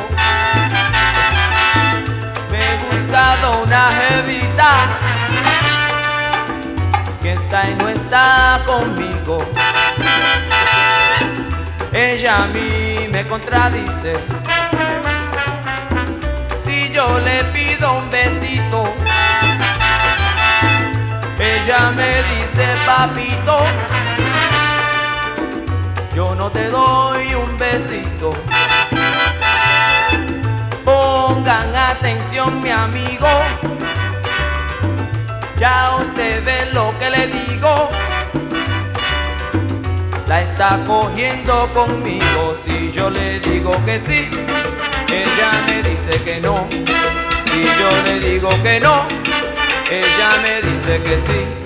Me he buscado una jevita que está y no está conmigo. Ella a mí me contradice. Si yo le pido un besito, ella me dice papito, yo no te doy un besito. Pongan atención mi amigo, ya usted ve lo que le digo. La está cogiendo conmigo. Si yo le digo que sí, ella me dice que no. Si yo le digo que no, ella me dice que sí.